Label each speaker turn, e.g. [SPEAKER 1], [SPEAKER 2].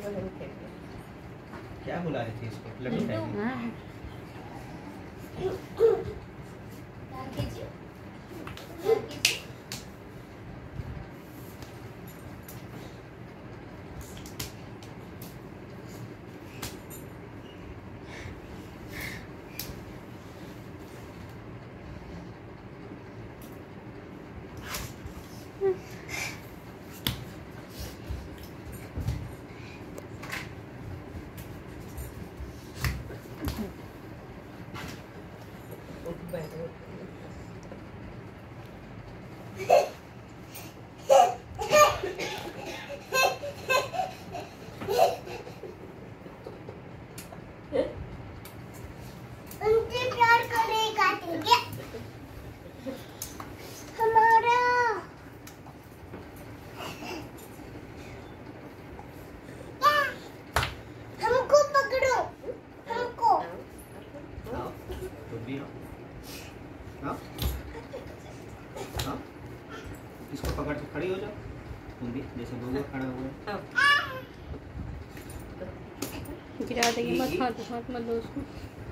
[SPEAKER 1] क्या बुला रही थी इसको? लड्डू खाएगी?
[SPEAKER 2] उनसे प्यार करेगा, ठीक है? हमारा हमको पकड़ो, हमको।
[SPEAKER 1] आओ, तुम भी आओ। आओ, आओ। इसको पकड़ के खड़ी हो जाओ। तुम भी जैसे दोनों खड़ा हुए।
[SPEAKER 3] गिरा देंगे मत, हाथ मत दो उसको।